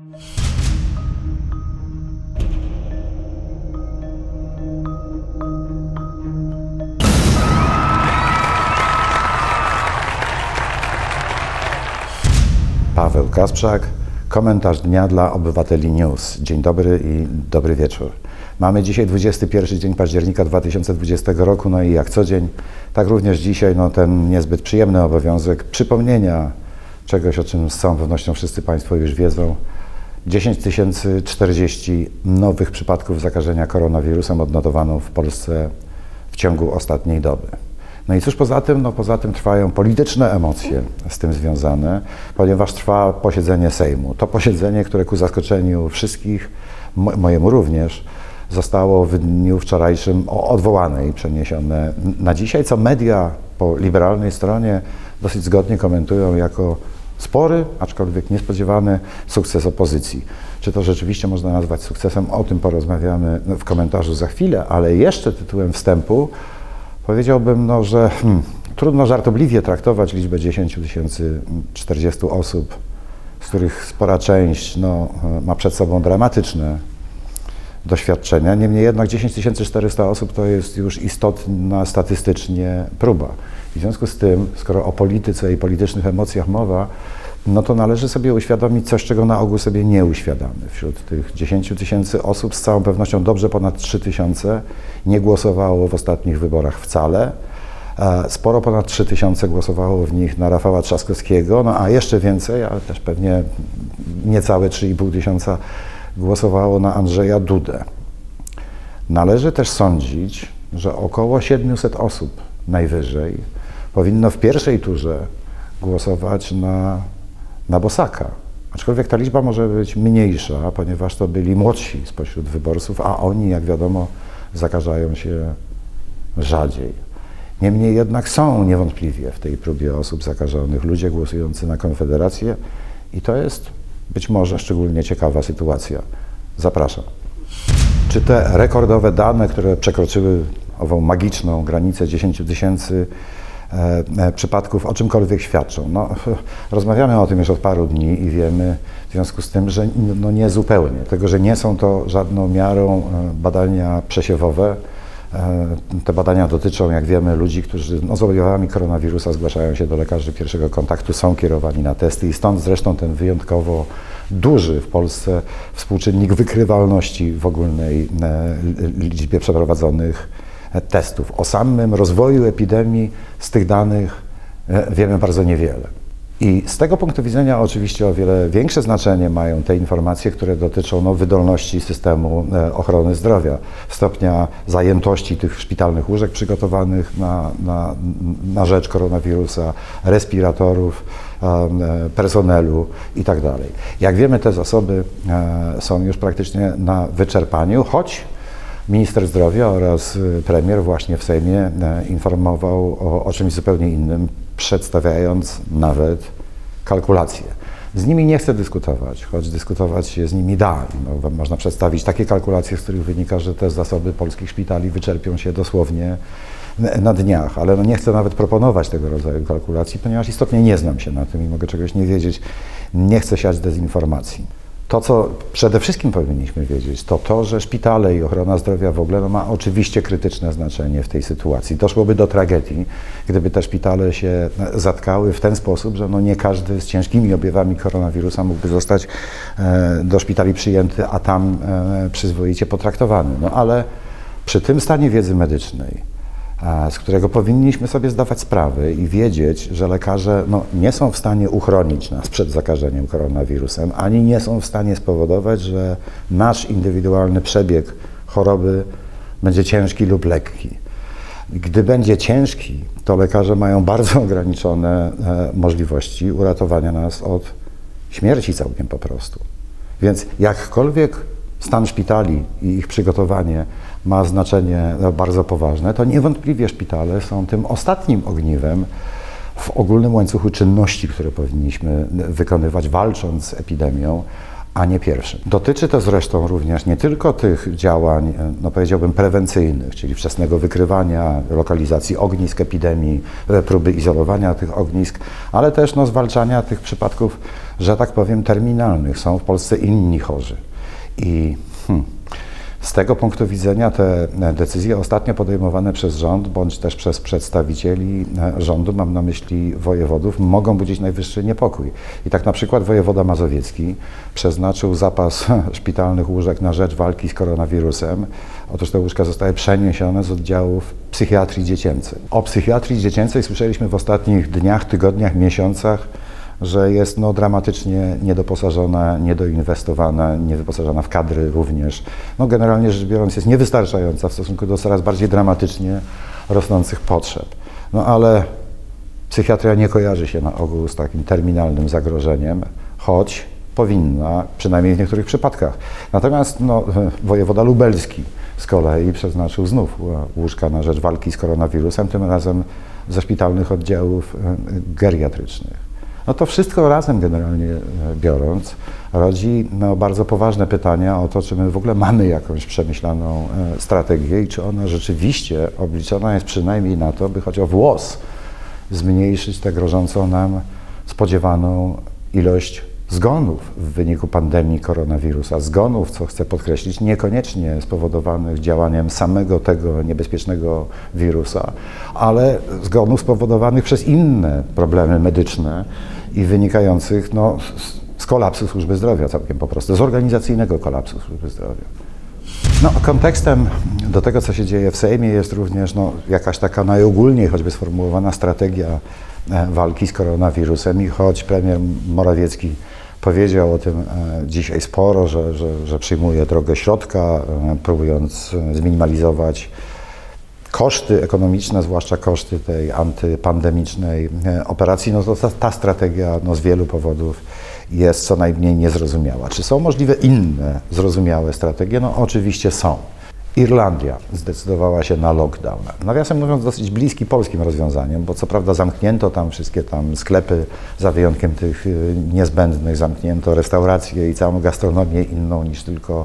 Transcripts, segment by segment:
Paweł Kasprzak, komentarz dnia dla Obywateli News. Dzień dobry i dobry wieczór. Mamy dzisiaj 21 dzień października 2020 roku, no i jak co dzień, tak również dzisiaj ten niezbyt przyjemny obowiązek przypomnienia czegoś, o czym z całą pewnością wszyscy Państwo już wiedzą. 10 040 nowych przypadków zakażenia koronawirusem odnotowano w Polsce w ciągu ostatniej doby. No i cóż poza tym? No poza tym trwają polityczne emocje z tym związane, ponieważ trwa posiedzenie Sejmu. To posiedzenie, które ku zaskoczeniu wszystkich, mojemu również, zostało w dniu wczorajszym odwołane i przeniesione na dzisiaj, co media po liberalnej stronie dosyć zgodnie komentują jako spory, aczkolwiek niespodziewany sukces opozycji. Czy to rzeczywiście można nazwać sukcesem? O tym porozmawiamy w komentarzu za chwilę, ale jeszcze tytułem wstępu powiedziałbym, że trudno żartobliwie traktować liczbę 10 040 osób, z których spora część ma przed sobą dramatyczne doświadczenia. Niemniej jednak 10 400 osób to jest już istotna statystycznie próba. W związku z tym, skoro o polityce i politycznych emocjach mowa, no to należy sobie uświadomić coś, czego na ogół sobie nie uświadamy. Wśród tych 10 000 osób z całą pewnością dobrze ponad 3000 nie głosowało w ostatnich wyborach wcale. Sporo ponad 3000 głosowało w nich na Rafała Trzaskowskiego, a jeszcze więcej, ale też pewnie niecałe 3500 głosowało na Andrzeja Dudę. Należy też sądzić, że około 700 osób najwyżej powinno w pierwszej turze głosować na Bosaka. Aczkolwiek ta liczba może być mniejsza, ponieważ to byli młodsi spośród wyborców, a oni, jak wiadomo, zakażają się rzadziej. Niemniej jednak są niewątpliwie w tej próbie osób zakażonych ludzie głosujący na Konfederację i to jest być może szczególnie ciekawa sytuacja. Zapraszam. Czy te rekordowe dane, które przekroczyły ową magiczną granicę 10 000 przypadków o czymkolwiek świadczą? Rozmawiamy o tym już od paru dni i wiemy w związku z tym, że nie zupełnie. Tego, że nie są to żadną miarą badania przesiewowe. Te badania dotyczą, jak wiemy, ludzi, którzy z objawami koronawirusa zgłaszają się do lekarzy pierwszego kontaktu, są kierowani na testy i stąd zresztą ten wyjątkowo duży w Polsce współczynnik wykrywalności w ogólnej liczbie przeprowadzonych testów. O samym rozwoju epidemii z tych danych wiemy bardzo niewiele. I z tego punktu widzenia oczywiście o wiele większe znaczenie mają te informacje, które dotyczą wydolności systemu ochrony zdrowia, stopnia zajętości tych szpitalnych łóżek przygotowanych na rzecz koronawirusa, respiratorów, personelu itd. Jak wiemy, te zasoby są już praktycznie na wyczerpaniu, choć minister zdrowia oraz premier właśnie w Sejmie informował o czymś zupełnie innym, przedstawiając nawet kalkulacje. Z nimi nie chcę dyskutować, choć dyskutować się z nimi da. Można przedstawić takie kalkulacje, z których wynika, że te zasoby polskich szpitali wyczerpią się dosłownie na dniach, ale nie chcę nawet proponować tego rodzaju kalkulacji, ponieważ istotnie nie znam się na tym i mogę czegoś nie wiedzieć. Nie chcę siać dezinformacji. To, co przede wszystkim powinniśmy wiedzieć, to to, że szpitale i ochrona zdrowia w ogóle ma oczywiście krytyczne znaczenie w tej sytuacji. Doszłoby do tragedii, gdyby te szpitale się zatkały w ten sposób, że nie każdy z ciężkimi objawami koronawirusa mógłby zostać do szpitali przyjęty, a tam przyzwoicie potraktowany. Ale przy tym stanie wiedzy medycznej, z którego powinniśmy sobie zdawać sprawę i wiedzieć, że lekarze nie są w stanie uchronić nas przed zakażeniem koronawirusem, ani nie są w stanie spowodować, że nasz indywidualny przebieg choroby będzie ciężki lub lekki. Gdy będzie ciężki, to lekarze mają bardzo ograniczone możliwości uratowania nas od śmierci całkiem po prostu. Więc jakkolwiek stan szpitali i ich przygotowanie ma znaczenie bardzo poważne, to niewątpliwie szpitale są tym ostatnim ogniwem w ogólnym łańcuchu czynności, które powinniśmy wykonywać, walcząc z epidemią, a nie pierwszym. Dotyczy to zresztą również nie tylko tych działań, no powiedziałbym, prewencyjnych, czyli wczesnego wykrywania, lokalizacji ognisk epidemii, próby izolowania tych ognisk, ale też no, zwalczania tych przypadków, że tak powiem, terminalnych. Są w Polsce inni chorzy. I z tego punktu widzenia te decyzje ostatnio podejmowane przez rząd, bądź też przez przedstawicieli rządu, mam na myśli wojewodów, mogą budzić najwyższy niepokój. I tak na przykład wojewoda mazowiecki przeznaczył zapas szpitalnych łóżek na rzecz walki z koronawirusem. Otóż te łóżka zostały przeniesione z oddziałów psychiatrii dziecięcej. O psychiatrii dziecięcej słyszeliśmy w ostatnich dniach, tygodniach, miesiącach, że jest no, dramatycznie niedoposażona, niedoinwestowana, niewyposażona w kadry również. No, generalnie rzecz biorąc jest niewystarczająca w stosunku do coraz bardziej dramatycznie rosnących potrzeb. No ale psychiatria nie kojarzy się na ogół z takim terminalnym zagrożeniem, choć powinna, przynajmniej w niektórych przypadkach. Natomiast no, wojewoda lubelski z kolei przeznaczył znów łóżka na rzecz walki z koronawirusem, tym razem ze szpitalnych oddziałów geriatrycznych. No to wszystko razem generalnie biorąc rodzi no, bardzo poważne pytania o to, czy my w ogóle mamy jakąś przemyślaną strategię i czy ona rzeczywiście obliczona jest przynajmniej na to, by choć o włos zmniejszyć tę grożącą nam spodziewaną ilość zgonów w wyniku pandemii koronawirusa. Zgonów, co chcę podkreślić, niekoniecznie spowodowanych działaniem samego tego niebezpiecznego wirusa, ale zgonów spowodowanych przez inne problemy medyczne i wynikających no, z kolapsu służby zdrowia, całkiem po prostu, z organizacyjnego kolapsu służby zdrowia. No, kontekstem do tego, co się dzieje w Sejmie, jest również no, jakaś taka najogólniej choćby sformułowana strategia walki z koronawirusem i choć premier Morawiecki powiedział o tym dzisiaj sporo, że przyjmuje drogę środka, próbując zminimalizować koszty ekonomiczne, zwłaszcza koszty tej antypandemicznej operacji, no to ta strategia no, z wielu powodów jest co najmniej niezrozumiała. Czy są możliwe inne zrozumiałe strategie? No oczywiście są. Irlandia zdecydowała się na lockdown. Nawiasem mówiąc, dosyć bliski polskim rozwiązaniem, bo co prawda zamknięto tam wszystkie tam sklepy, za wyjątkiem tych niezbędnych, zamknięto restauracje i całą gastronomię inną niż tylko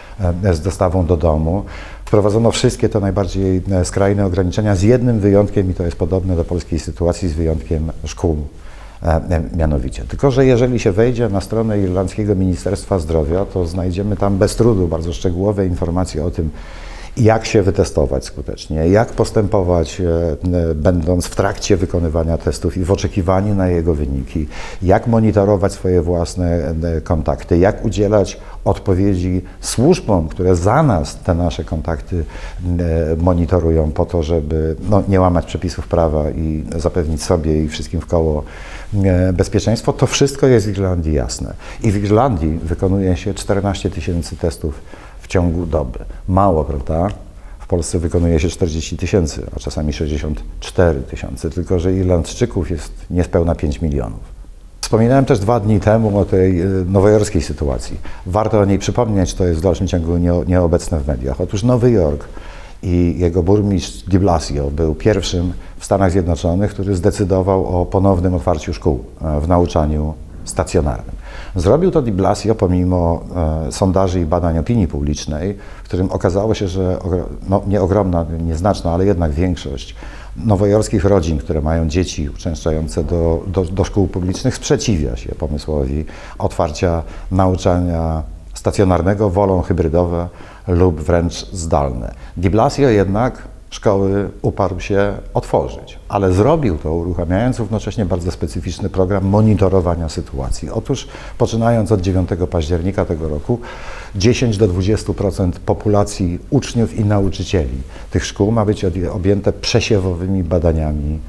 z dostawą do domu. Wprowadzono wszystkie te najbardziej skrajne ograniczenia z jednym wyjątkiem i to jest podobne do polskiej sytuacji, z wyjątkiem szkół. Mianowicie. Tylko że jeżeli się wejdzie na stronę Irlandzkiego Ministerstwa Zdrowia, to znajdziemy tam bez trudu bardzo szczegółowe informacje o tym, jak się wytestować skutecznie, jak postępować będąc w trakcie wykonywania testów i w oczekiwaniu na jego wyniki, jak monitorować swoje własne kontakty, jak udzielać odpowiedzi służbom, które za nas te nasze kontakty monitorują po to, żeby no, nie łamać przepisów prawa i zapewnić sobie i wszystkim wkoło bezpieczeństwo. To wszystko jest w Irlandii jasne. I w Irlandii wykonuje się 14 000 testów w ciągu doby. Mało, prawda? W Polsce wykonuje się 40 000, a czasami 64 000, tylko że Irlandczyków jest niespełna 5 milionów. Wspominałem też 2 dni temu o tej nowojorskiej sytuacji. Warto o niej przypomnieć, to jest w dalszym ciągu nieobecne w mediach. Otóż Nowy Jork i jego burmistrz de Blasio był pierwszym w Stanach Zjednoczonych, który zdecydował o ponownym otwarciu szkół w nauczaniu stacjonarnym. Zrobił to de Blasio pomimo sondaży i badań opinii publicznej, w którym okazało się, że no, nie ogromna, nieznaczna, ale jednak większość nowojorskich rodzin, które mają dzieci uczęszczające do szkół publicznych, sprzeciwia się pomysłowi otwarcia nauczania stacjonarnego, wolą hybrydowe lub wręcz zdalne. De Blasio jednak szkoły uparł się otworzyć, ale zrobił to uruchamiając równocześnie bardzo specyficzny program monitorowania sytuacji. Otóż poczynając od 9 października tego roku 10 do 20% populacji uczniów i nauczycieli tych szkół ma być objęte przesiewowymi badaniami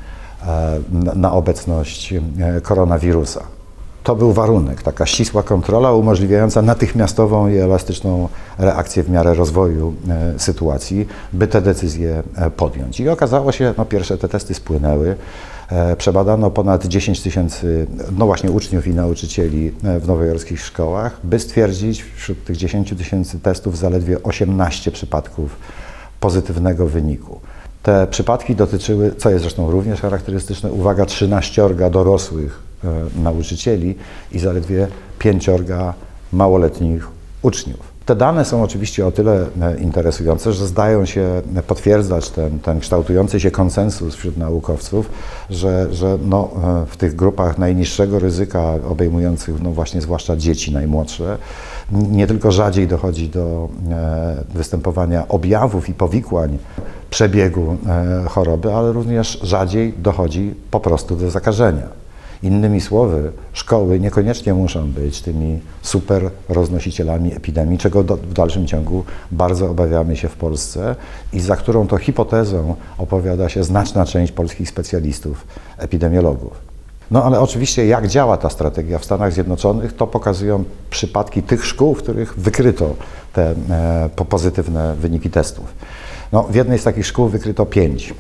na obecność koronawirusa. To był warunek, taka ścisła kontrola umożliwiająca natychmiastową i elastyczną reakcję w miarę rozwoju sytuacji, by te decyzje podjąć. I okazało się, no pierwsze te testy spłynęły, przebadano ponad 10 000 no właśnie uczniów i nauczycieli w nowojorskich szkołach, by stwierdzić wśród tych 10 000 testów zaledwie 18 przypadków pozytywnego wyniku. Te przypadki dotyczyły, co jest zresztą również charakterystyczne, uwaga, 13 dorosłych nauczycieli i zaledwie 5 małoletnich uczniów. Te dane są oczywiście o tyle interesujące, że zdają się potwierdzać ten kształtujący się konsensus wśród naukowców, że w tych grupach najniższego ryzyka obejmujących właśnie zwłaszcza dzieci najmłodsze, nie tylko rzadziej dochodzi do występowania objawów i powikłań przebiegu choroby, ale również rzadziej dochodzi po prostu do zakażenia. Innymi słowy, szkoły niekoniecznie muszą być tymi super roznosicielami epidemii, czego w dalszym ciągu bardzo obawiamy się w Polsce i za którą to hipotezą opowiada się znaczna część polskich specjalistów, epidemiologów. No ale oczywiście jak działa ta strategia w Stanach Zjednoczonych, to pokazują przypadki tych szkół, w których wykryto te pozytywne wyniki testów. No, w jednej z takich szkół wykryto 5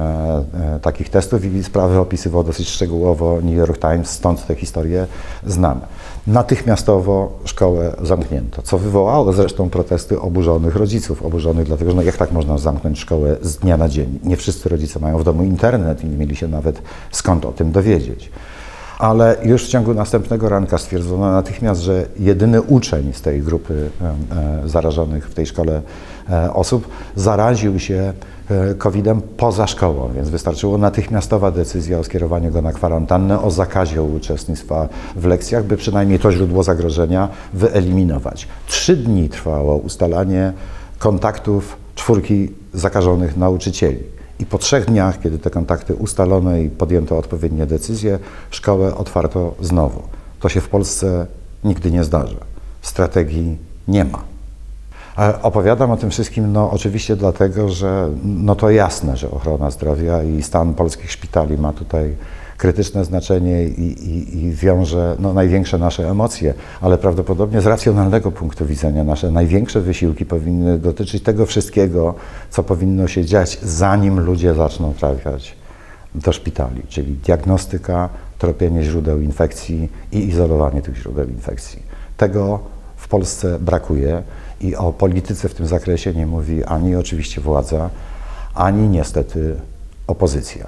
takich testów i sprawę opisywał dosyć szczegółowo New York Times, stąd tę historię znam. Natychmiastowo szkołę zamknięto, co wywołało zresztą protesty oburzonych rodziców, oburzonych dlatego, że jak tak można zamknąć szkołę z dnia na dzień? Nie wszyscy rodzice mają w domu internet i nie mieli się nawet skąd o tym dowiedzieć. Ale już w ciągu następnego ranka stwierdzono natychmiast, że jedyny uczeń z tej grupy zarażonych w tej szkole osób zaraził się COVID-em poza szkołą, więc wystarczyło natychmiastowa decyzja o skierowaniu go na kwarantannę, o zakazie uczestnictwa w lekcjach, by przynajmniej to źródło zagrożenia wyeliminować. 3 dni trwało ustalanie kontaktów 4 zakażonych nauczycieli. I po 3 dniach, kiedy te kontakty ustalono i podjęto odpowiednie decyzje, szkołę otwarto znowu. To się w Polsce nigdy nie zdarza. Strategii nie ma. Opowiadam o tym wszystkim oczywiście dlatego, że to jasne, że ochrona zdrowia i stan polskich szpitali ma tutaj krytyczne znaczenie i wiąże największe nasze emocje, ale prawdopodobnie z racjonalnego punktu widzenia nasze największe wysiłki powinny dotyczyć tego wszystkiego, co powinno się dziać, zanim ludzie zaczną trafiać do szpitali, czyli diagnostyka, tropienie źródeł infekcji i izolowanie tych źródeł infekcji. Tego w Polsce brakuje i o polityce w tym zakresie nie mówi ani oczywiście władza, ani niestety opozycja.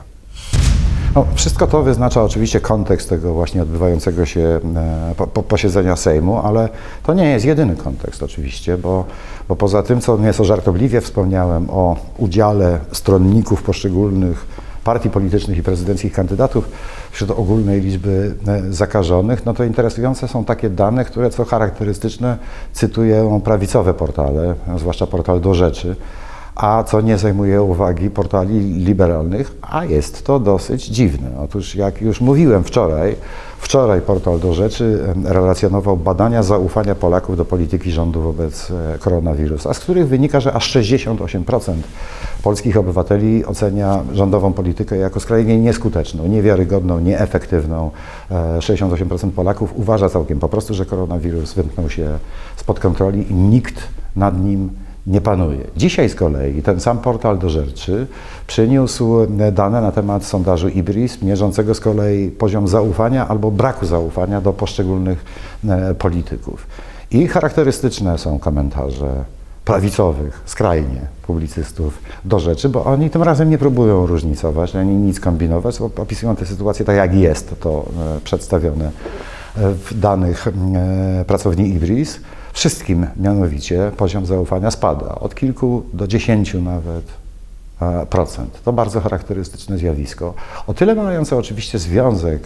Wszystko to wyznacza oczywiście kontekst tego właśnie odbywającego się posiedzenia Sejmu, ale to nie jest jedyny kontekst oczywiście, bo poza tym, co nieco żartobliwie wspomniałem o udziale stronników poszczególnych partii politycznych i prezydenckich kandydatów wśród ogólnej liczby zakażonych, to interesujące są takie dane, które co charakterystyczne cytują prawicowe portale, zwłaszcza portal Do Rzeczy, a co nie zajmuje uwagi portali liberalnych, a jest to dosyć dziwne. Otóż jak już mówiłem wczoraj portal Do Rzeczy relacjonował badania zaufania Polaków do polityki rządu wobec koronawirusa, z których wynika, że aż 68% polskich obywateli ocenia rządową politykę jako skrajnie nieskuteczną, niewiarygodną, nieefektywną. 68% Polaków uważa całkiem po prostu, że koronawirus wymknął się spod kontroli i nikt nad nim nie panuje. Dzisiaj z kolei ten sam portal Do Rzeczy przyniósł dane na temat sondażu IBRIS, mierzącego z kolei poziom zaufania albo braku zaufania do poszczególnych polityków. I charakterystyczne są komentarze prawicowych, skrajnie publicystów Do Rzeczy, bo oni tym razem nie próbują różnicować, ani nic kombinować, bo opisują tę sytuację tak, jak jest to przedstawione w danych pracowni IBRIS. Wszystkim mianowicie poziom zaufania spada, od kilku do 10 nawet procent. To bardzo charakterystyczne zjawisko. O tyle mające oczywiście związek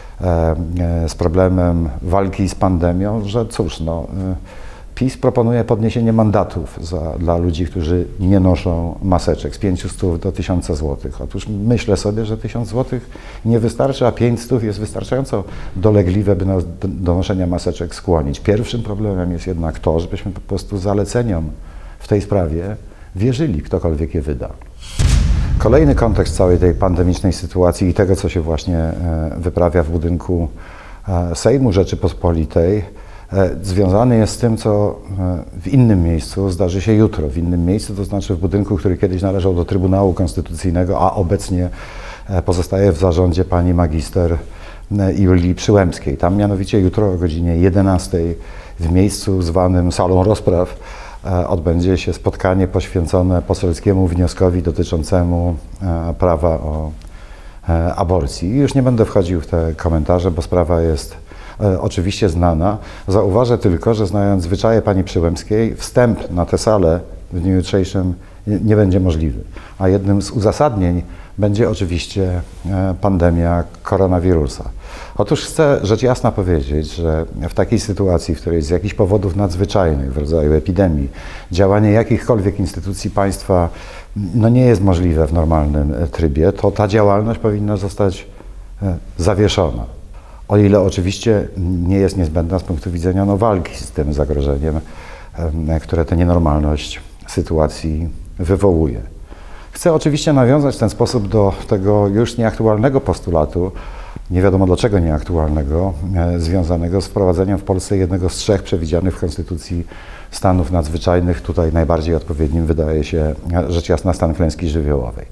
z problemem walki z pandemią, że cóż, PiS proponuje podniesienie mandatów dla ludzi, którzy nie noszą maseczek z 500 do 1000 zł. Otóż myślę sobie, że 1000 zł nie wystarczy, a 500 jest wystarczająco dolegliwe, by nas do noszenia maseczek skłonić. Pierwszym problemem jest jednak to, żebyśmy po prostu zaleceniom w tej sprawie wierzyli, ktokolwiek je wyda. Kolejny kontekst całej tej pandemicznej sytuacji i tego, co się właśnie wyprawia w budynku Sejmu Rzeczypospolitej, związany jest z tym, co w innym miejscu zdarzy się jutro. W innym miejscu, to znaczy w budynku, który kiedyś należał do Trybunału Konstytucyjnego, a obecnie pozostaje w zarządzie pani magister Julii Przyłębskiej. Tam mianowicie jutro o godzinie 11 w miejscu zwanym Salą Rozpraw odbędzie się spotkanie poświęcone poselskiemu wnioskowi dotyczącemu prawa o aborcji. Już nie będę wchodził w te komentarze, bo sprawa jest oczywiście znana. Zauważę tylko, że znając zwyczaje pani Przyłębskiej, wstęp na tę salę w dniu jutrzejszym nie będzie możliwy. A jednym z uzasadnień będzie oczywiście pandemia koronawirusa. Otóż chcę rzecz jasna powiedzieć, że w takiej sytuacji, w której z jakichś powodów nadzwyczajnych w rodzaju epidemii działanie jakichkolwiek instytucji państwa nie jest możliwe w normalnym trybie, to ta działalność powinna zostać zawieszona. O ile oczywiście nie jest niezbędna z punktu widzenia walki z tym zagrożeniem, które tę nienormalność sytuacji wywołuje. Chcę oczywiście nawiązać w ten sposób do tego już nieaktualnego postulatu, nie wiadomo dlaczego nieaktualnego, związanego z wprowadzeniem w Polsce jednego z 3 przewidzianych w Konstytucji stanów nadzwyczajnych. Tutaj najbardziej odpowiednim wydaje się rzecz jasna stan klęski żywiołowej.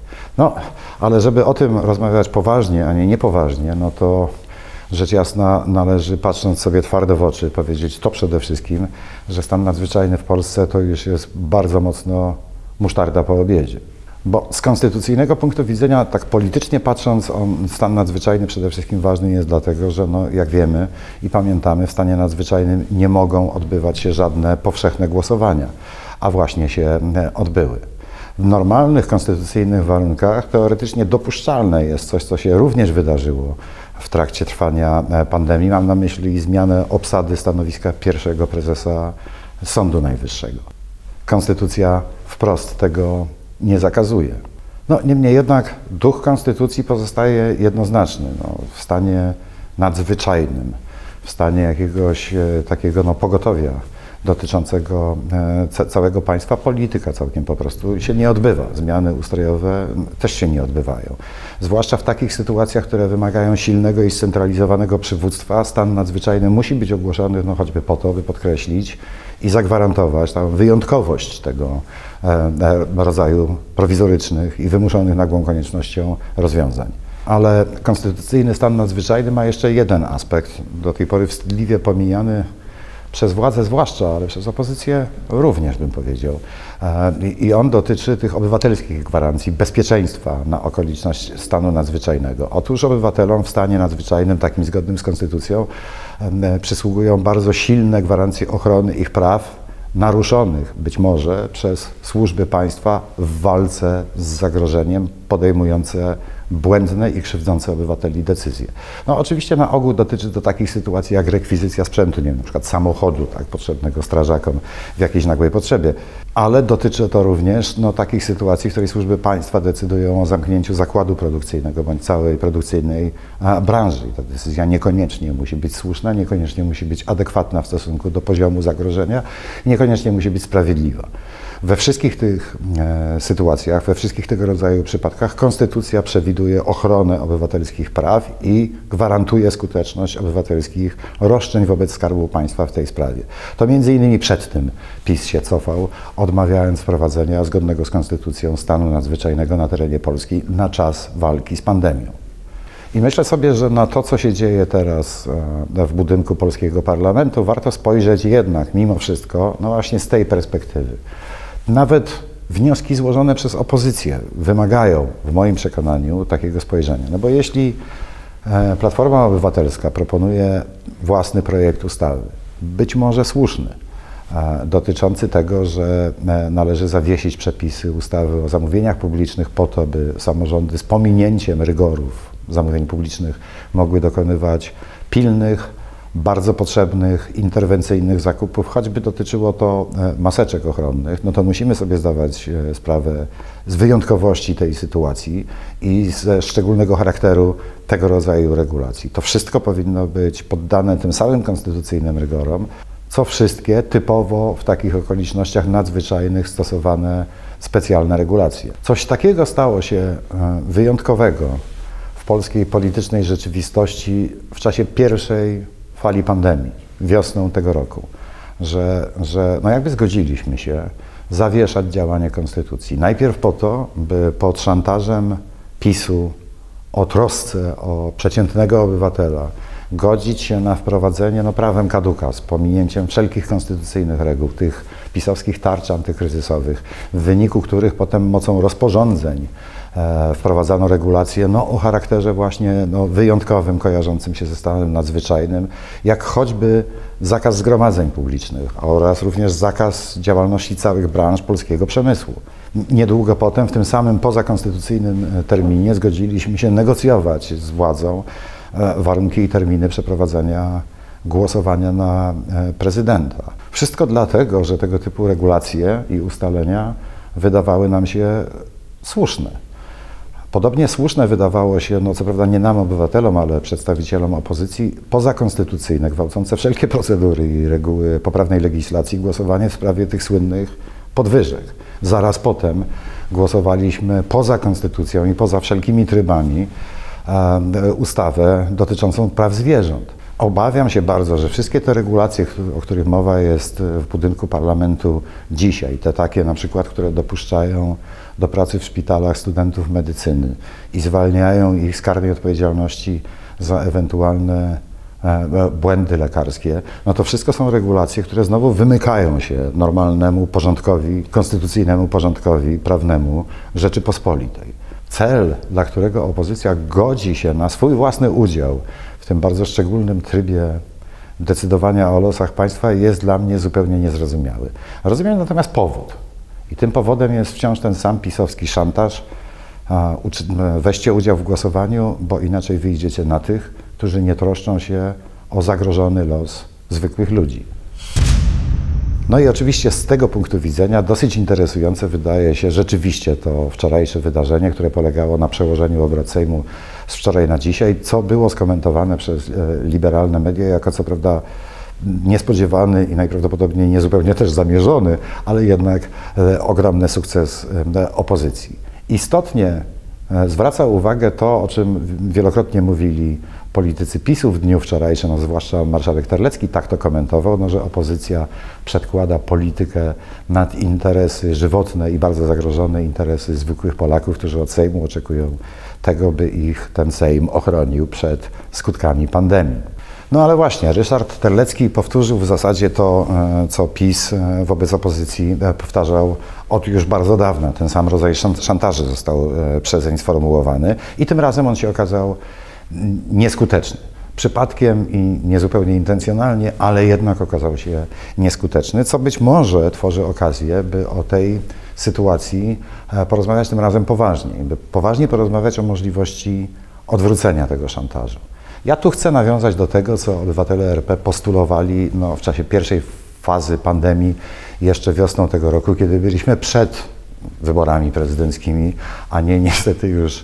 Ale żeby o tym rozmawiać poważnie, a nie niepoważnie, to rzecz jasna należy, patrząc sobie twardo w oczy, powiedzieć to przede wszystkim, że stan nadzwyczajny w Polsce to już jest bardzo mocno musztarda po obiedzie. Bo z konstytucyjnego punktu widzenia, tak politycznie patrząc, stan nadzwyczajny przede wszystkim ważny jest dlatego, że jak wiemy i pamiętamy, w stanie nadzwyczajnym nie mogą odbywać się żadne powszechne głosowania, a właśnie się odbyły. W normalnych, konstytucyjnych warunkach teoretycznie dopuszczalne jest coś, co się również wydarzyło w trakcie trwania pandemii. Mam na myśli zmianę obsady stanowiska pierwszego prezesa Sądu Najwyższego. Konstytucja wprost tego nie zakazuje. Niemniej jednak duch konstytucji pozostaje jednoznaczny. W stanie nadzwyczajnym, w stanie jakiegoś takiego pogotowia dotyczącego całego państwa, polityka całkiem po prostu się nie odbywa. Zmiany ustrojowe też się nie odbywają. Zwłaszcza w takich sytuacjach, które wymagają silnego i scentralizowanego przywództwa, stan nadzwyczajny musi być ogłoszony choćby po to, by podkreślić i zagwarantować tę wyjątkowość tego rodzaju prowizorycznych i wymuszonych nagłą koniecznością rozwiązań. Ale konstytucyjny stan nadzwyczajny ma jeszcze jeden aspekt, do tej pory wstydliwie pomijany przez władzę zwłaszcza, ale przez opozycję również, bym powiedział. I on dotyczy tych obywatelskich gwarancji bezpieczeństwa na okoliczność stanu nadzwyczajnego. Otóż obywatelom w stanie nadzwyczajnym, takim zgodnym z konstytucją, przysługują bardzo silne gwarancje ochrony ich praw, naruszonych być może przez służby państwa w walce z zagrożeniem, podejmujące błędne i krzywdzące obywateli decyzje. Oczywiście na ogół dotyczy to takich sytuacji jak rekwizycja sprzętu, na przykład samochodu potrzebnego strażakom w jakiejś nagłej potrzebie, ale dotyczy to również takich sytuacji, w której służby państwa decydują o zamknięciu zakładu produkcyjnego bądź całej produkcyjnej branży. I ta decyzja niekoniecznie musi być słuszna, niekoniecznie musi być adekwatna w stosunku do poziomu zagrożenia, niekoniecznie musi być sprawiedliwa. We wszystkich tych sytuacjach, we wszystkich tego rodzaju przypadkach konstytucja przewiduje ochronę obywatelskich praw i gwarantuje skuteczność obywatelskich roszczeń wobec Skarbu Państwa w tej sprawie. To między innymi przed tym PiS się cofał, odmawiając wprowadzenia zgodnego z konstytucją stanu nadzwyczajnego na terenie Polski na czas walki z pandemią. I myślę sobie, że na to, co się dzieje teraz w budynku polskiego parlamentu, warto spojrzeć jednak mimo wszystko, właśnie z tej perspektywy. Nawet wnioski złożone przez opozycję wymagają, w moim przekonaniu, takiego spojrzenia. Bo jeśli Platforma Obywatelska proponuje własny projekt ustawy, być może słuszny, dotyczący tego, że należy zawiesić przepisy ustawy o zamówieniach publicznych po to, by samorządy z pominięciem rygorów zamówień publicznych mogły dokonywać pilnych, bardzo potrzebnych, interwencyjnych zakupów, choćby dotyczyło to maseczek ochronnych, to musimy sobie zdawać sprawę z wyjątkowości tej sytuacji i ze szczególnego charakteru tego rodzaju regulacji. To wszystko powinno być poddane tym samym konstytucyjnym rygorom, co wszystkie typowo w takich okolicznościach nadzwyczajnych stosowane specjalne regulacje. Coś takiego stało się wyjątkowego w polskiej politycznej rzeczywistości w czasie pierwszej fali pandemii, wiosną tego roku, że jakby zgodziliśmy się zawieszać działanie konstytucji. Najpierw po to, by pod szantażem PiS-u o trosce o przeciętnego obywatela godzić się na wprowadzenie prawem kaduka z pominięciem wszelkich konstytucyjnych reguł, tych pisowskich tarcz antykryzysowych, w wyniku których potem mocą rozporządzeń wprowadzano regulacje o charakterze właśnie wyjątkowym, kojarzącym się ze stanem nadzwyczajnym, jak choćby zakaz zgromadzeń publicznych oraz również zakaz działalności całych branż polskiego przemysłu. Niedługo potem, w tym samym pozakonstytucyjnym terminie, zgodziliśmy się negocjować z władzą warunki i terminy przeprowadzenia głosowania na prezydenta. Wszystko dlatego, że tego typu regulacje i ustalenia wydawały nam się słuszne. Podobnie słuszne wydawało się, co prawda nie nam, obywatelom, ale przedstawicielom opozycji, pozakonstytucyjne, gwałcące wszelkie procedury i reguły poprawnej legislacji, głosowanie w sprawie tych słynnych podwyżek. Zaraz potem głosowaliśmy poza konstytucją i poza wszelkimi trybami ustawę dotyczącą praw zwierząt. Obawiam się bardzo, że wszystkie te regulacje, o których mowa jest w budynku parlamentu dzisiaj, te takie na przykład, które dopuszczają do pracy w szpitalach studentów medycyny i zwalniają ich z karnej odpowiedzialności za ewentualne błędy lekarskie, to wszystko są regulacje, które znowu wymykają się normalnemu porządkowi, konstytucyjnemu porządkowi prawnemu Rzeczypospolitej. Cel, dla którego opozycja godzi się na swój własny udział w tym bardzo szczególnym trybie decydowania o losach państwa, jest dla mnie zupełnie niezrozumiały. Rozumiem natomiast powód. I tym powodem jest wciąż ten sam pisowski szantaż. Weźcie udział w głosowaniu, bo inaczej wyjdziecie na tych, którzy nie troszczą się o zagrożony los zwykłych ludzi. No i oczywiście z tego punktu widzenia dosyć interesujące wydaje się rzeczywiście to wczorajsze wydarzenie, które polegało na przełożeniu obrad Sejmu z wczoraj na dzisiaj, co było skomentowane przez liberalne media jako co prawda niespodziewany i najprawdopodobniej niezupełnie też zamierzony, ale jednak ogromny sukces opozycji. Istotnie zwraca uwagę to, o czym wielokrotnie mówili politycy PiS-u w dniu wczorajszym, zwłaszcza marszałek Terlecki tak to komentował, że opozycja przedkłada politykę nad interesy żywotne i bardzo zagrożone interesy zwykłych Polaków, którzy od Sejmu oczekują tego, by ich ten Sejm ochronił przed skutkami pandemii. No ale właśnie, Ryszard Terlecki powtórzył w zasadzie to, co PiS wobec opozycji powtarzał od już bardzo dawna. Ten sam rodzaj szantaży został przezeń sformułowany i tym razem on się okazał nieskuteczny. Przypadkiem i niezupełnie intencjonalnie, ale jednak okazał się nieskuteczny, co być może tworzy okazję, by o tej sytuacji porozmawiać tym razem poważniej, by poważnie porozmawiać o możliwości odwrócenia tego szantażu. Ja tu chcę nawiązać do tego, co obywatele RP postulowali w czasie pierwszej fazy pandemii, jeszcze wiosną tego roku, kiedy byliśmy przed wyborami prezydenckimi, a nie niestety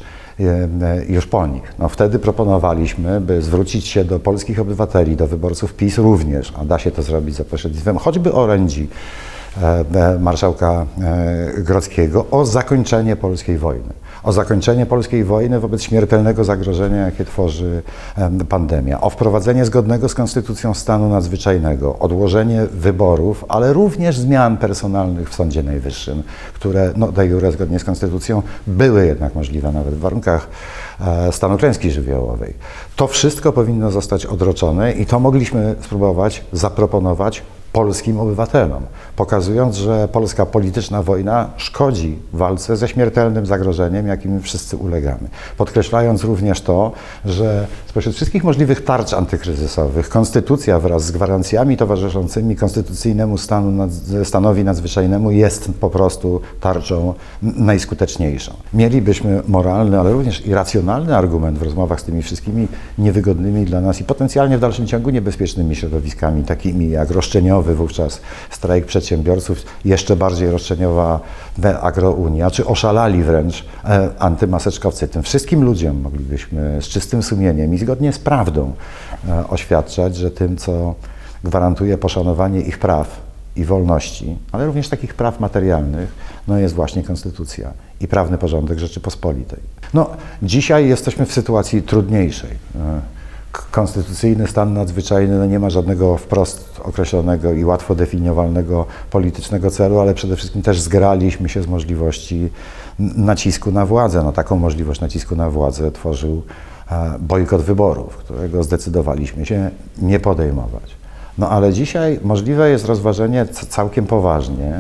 już po nich. Wtedy proponowaliśmy, by zwrócić się do polskich obywateli, do wyborców PiS również, a da się to zrobić za pośrednictwem choćby orędzi marszałka Grodzkiego, o zakończenie polskiej wojny. O zakończenie polskiej wojny wobec śmiertelnego zagrożenia, jakie tworzy pandemia, o wprowadzenie zgodnego z konstytucją stanu nadzwyczajnego, odłożenie wyborów, ale również zmian personalnych w Sądzie Najwyższym, które de jure zgodnie z konstytucją były jednak możliwe nawet w warunkach stanu klęski żywiołowej. To wszystko powinno zostać odroczone i to mogliśmy spróbować zaproponować polskim obywatelom, pokazując, że polska polityczna wojna szkodzi walce ze śmiertelnym zagrożeniem, jakim wszyscy ulegamy. Podkreślając również to, że spośród wszystkich możliwych tarcz antykryzysowych konstytucja wraz z gwarancjami towarzyszącymi konstytucyjnemu stanowi nadzwyczajnemu jest po prostu tarczą najskuteczniejszą. Mielibyśmy moralny, ale również i racjonalny argument w rozmowach z tymi wszystkimi niewygodnymi dla nas i potencjalnie w dalszym ciągu niebezpiecznymi środowiskami, takimi jak roszczeniowy wówczas strajk przedsiębiorców, jeszcze bardziej roszczeniowa agrounia, czy oszalali wręcz antymaseczkowcy. Tym wszystkim ludziom moglibyśmy z czystym sumieniem i zgodnie z prawdą oświadczać, że tym, co gwarantuje poszanowanie ich praw i wolności, ale również takich praw materialnych, jest właśnie konstytucja i prawny porządek Rzeczypospolitej. Dzisiaj jesteśmy w sytuacji trudniejszej. Konstytucyjny stan nadzwyczajny nie ma żadnego wprost określonego i łatwo definiowalnego politycznego celu, ale przede wszystkim też zgraliśmy się z możliwości nacisku na władzę. Taką możliwość nacisku na władzę tworzył bojkot wyborów, którego zdecydowaliśmy się nie podejmować. No ale dzisiaj możliwe jest rozważenie całkiem poważnie,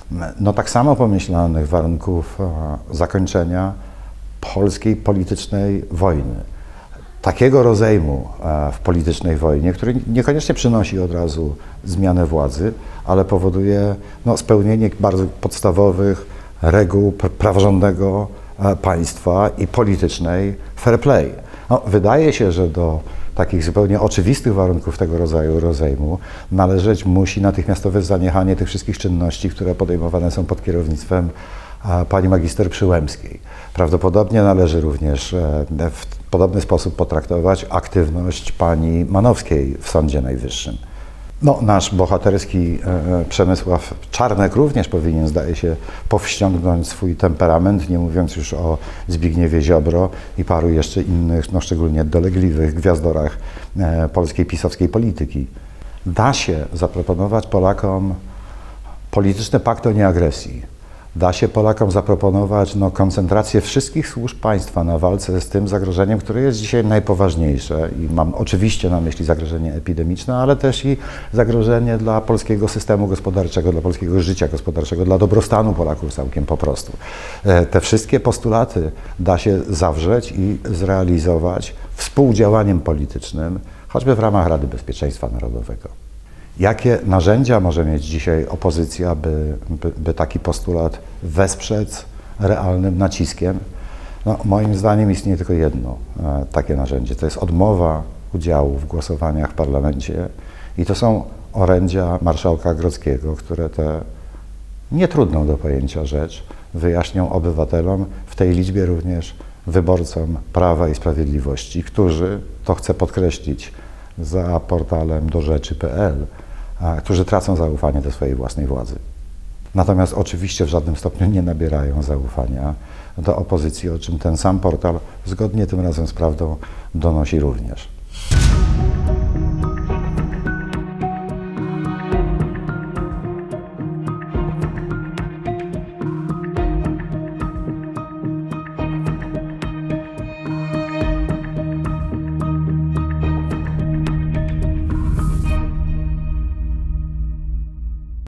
no tak samo pomyślanych warunków zakończenia polskiej politycznej wojny. Takiego rozejmu w politycznej wojnie, który niekoniecznie przynosi od razu zmianę władzy, ale powoduje spełnienie bardzo podstawowych reguł praworządnego państwa i politycznej fair play. No, wydaje się, że do takich zupełnie oczywistych warunków tego rodzaju rozejmu należeć musi natychmiastowe zaniechanie tych wszystkich czynności, które podejmowane są pod kierownictwem pani magister Przyłębskiej. Prawdopodobnie należy również w podobny sposób potraktować aktywność pani Manowskiej w Sądzie Najwyższym. No, nasz bohaterski Przemysław Czarnek również powinien, zdaje się, powściągnąć swój temperament, nie mówiąc już o Zbigniewie Ziobro i paru jeszcze innych, no szczególnie dolegliwych gwiazdorach polskiej pisowskiej polityki. Da się zaproponować Polakom polityczny pakt o nieagresji. Da się Polakom zaproponować koncentrację wszystkich służb państwa na walce z tym zagrożeniem, które jest dzisiaj najpoważniejsze i mam oczywiście na myśli zagrożenie epidemiczne, ale też i zagrożenie dla polskiego systemu gospodarczego, dla polskiego życia gospodarczego, dla dobrostanu Polaków całkiem po prostu. Te wszystkie postulaty da się zawrzeć i zrealizować współdziałaniem politycznym, choćby w ramach Rady Bezpieczeństwa Narodowego. Jakie narzędzia może mieć dzisiaj opozycja, by taki postulat wesprzeć realnym naciskiem? No, moim zdaniem istnieje tylko jedno takie narzędzie. To jest odmowa udziału w głosowaniach w parlamencie i to są orędzia marszałka Grodzkiego, które tę nietrudną do pojęcia rzecz wyjaśnią obywatelom, w tej liczbie również wyborcom Prawa i Sprawiedliwości, którzy, to chcę podkreślić, za portalem dorzeczy.pl, którzy tracą zaufanie do swojej własnej władzy. Natomiast oczywiście w żadnym stopniu nie nabierają zaufania do opozycji, o czym ten sam portal zgodnie tym razem z prawdą donosi również.